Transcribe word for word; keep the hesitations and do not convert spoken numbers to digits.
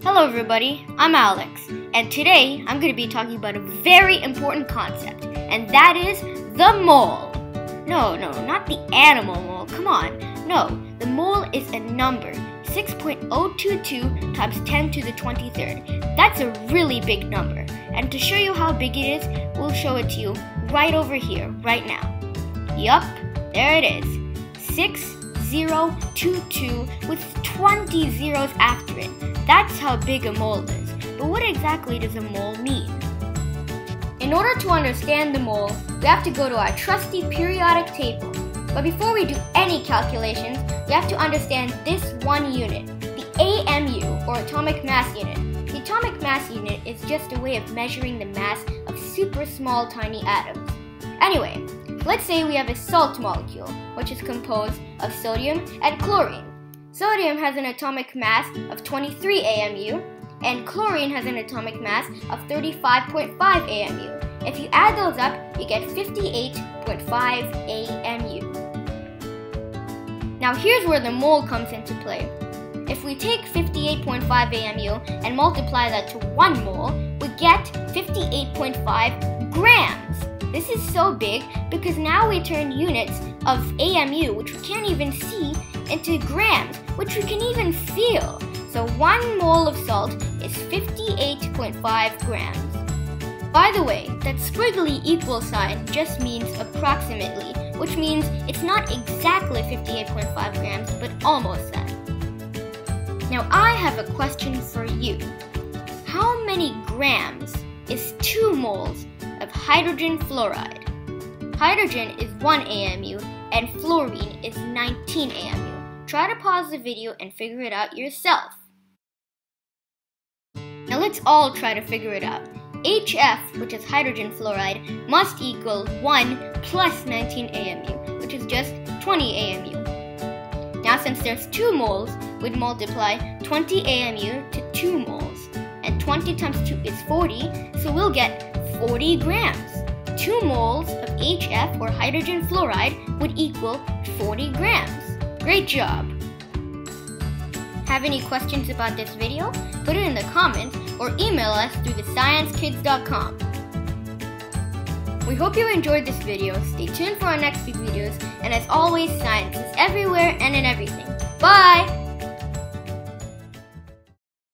Hello everybody, I'm Alex, and today I'm going to be talking about a very important concept, and that is the mole. No, no, not the animal mole, come on. No, the mole is a number, six point zero two two times ten to the twenty-third. That's a really big number, and to show you how big it is, we'll show it to you right over here, right now. Yup, there it is, six zero two two with twenty zeros after it. That's how big a mole is. But what exactly does a mole mean? In order to understand the mole, we have to go to our trusty periodic table. But before we do any calculations, we have to understand this one unit, the A M U, or atomic mass unit. The atomic mass unit is just a way of measuring the mass of super small tiny atoms. Anyway, let's say we have a salt molecule, which is composed of sodium and chlorine. Sodium has an atomic mass of twenty-three A M U, and chlorine has an atomic mass of thirty-five point five A M U. If you add those up, you get fifty-eight point five A M U. Now here's where the mole comes into play. If we take fifty-eight point five A M U and multiply that to one mole, we get fifty-eight point five grams. This is so big because now we turn units of A M U, which we can't even see, into grams, which we can even feel. So one mole of salt is fifty-eight point five grams. By the way, that squiggly equal sign just means approximately, which means it's not exactly fifty-eight point five grams, but almost that. Now I have a question for you. How many grams is two moles of hydrogen fluoride? Hydrogen is one A M U and fluorine is nineteen A M U. Try to pause the video and figure it out yourself. Now let's all try to figure it out. H F, which is hydrogen fluoride, must equal one plus nineteen A M U, which is just twenty A M U. Now since there's two moles, we'd multiply twenty A M U to two moles. And twenty times two is forty, so we'll get forty grams. two moles of H F, or hydrogen fluoride, would equal forty grams. Great job! Have any questions about this video? Put it in the comments or email us through the science kids dot com. We hope you enjoyed this video. Stay tuned for our next few videos, and as always, science is everywhere and in everything. Bye!